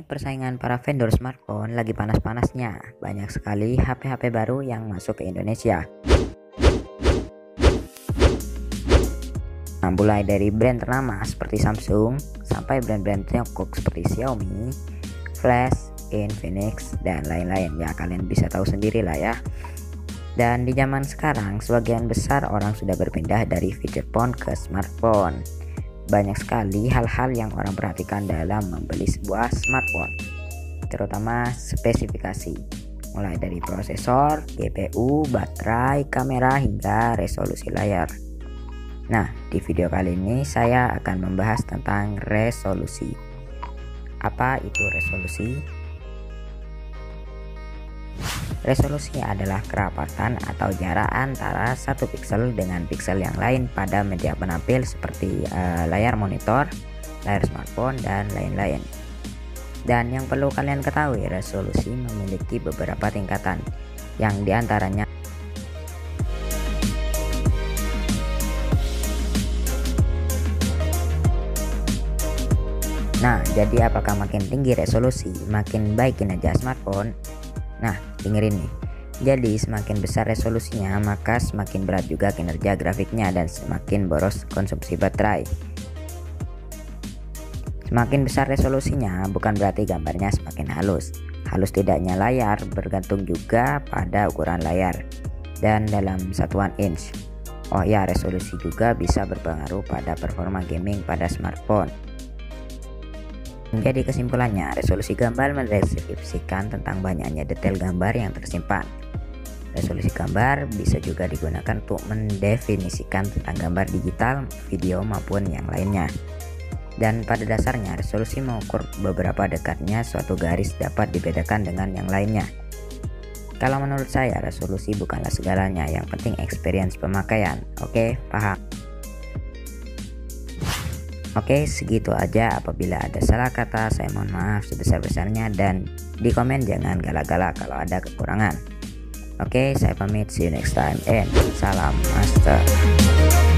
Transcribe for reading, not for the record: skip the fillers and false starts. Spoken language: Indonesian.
persaingan para vendor smartphone lagi panas-panasnya. Banyak sekali HP-HP baru yang masuk ke Indonesia. Nah, mulai dari brand ternama seperti Samsung sampai brand-brand Tiongkok seperti Xiaomi, Flash, Infinix, dan lain-lain. Ya, kalian bisa tahu sendiri lah ya. Dan di zaman sekarang, sebagian besar orang sudah berpindah dari feature phone ke smartphone. Banyak sekali hal-hal yang orang perhatikan dalam membeli sebuah smartphone, terutama spesifikasi, mulai dari prosesor, GPU, baterai, kamera, hingga resolusi layar. Nah, di video kali ini saya akan membahas tentang resolusi. Apa itu resolusi? Resolusi adalah kerapatan atau jarak antara satu piksel dengan piksel yang lain pada media penampil seperti layar monitor, layar smartphone, dan lain-lain. Dan yang perlu kalian ketahui, resolusi memiliki beberapa tingkatan, yang diantaranya Nah, jadi apakah makin tinggi resolusi, makin baik kinerja smartphone? Nah, dengerin nih. Jadi semakin besar resolusinya, maka semakin berat juga kinerja grafiknya dan semakin boros konsumsi baterai. Semakin besar resolusinya bukan berarti gambarnya semakin halus. Halus tidaknya layar bergantung juga pada ukuran layar dan dalam satuan inch. Oh ya, resolusi juga bisa berpengaruh pada performa gaming pada smartphone. Jadi kesimpulannya, resolusi gambar mendeskripsikan tentang banyaknya detail gambar yang tersimpan. Resolusi gambar bisa juga digunakan untuk mendefinisikan tentang gambar digital, video, maupun yang lainnya. Dan pada dasarnya, resolusi mengukur beberapa dekatnya suatu garis dapat dibedakan dengan yang lainnya. Kalau menurut saya, resolusi bukanlah segalanya, yang penting experience pemakaian. Oke, paham? Oke, segitu aja. Apabila ada salah kata, saya mohon maaf sebesar-besarnya, dan di komen jangan galak-galak kalau ada kekurangan. Oke, saya pamit. See you next time and salam master.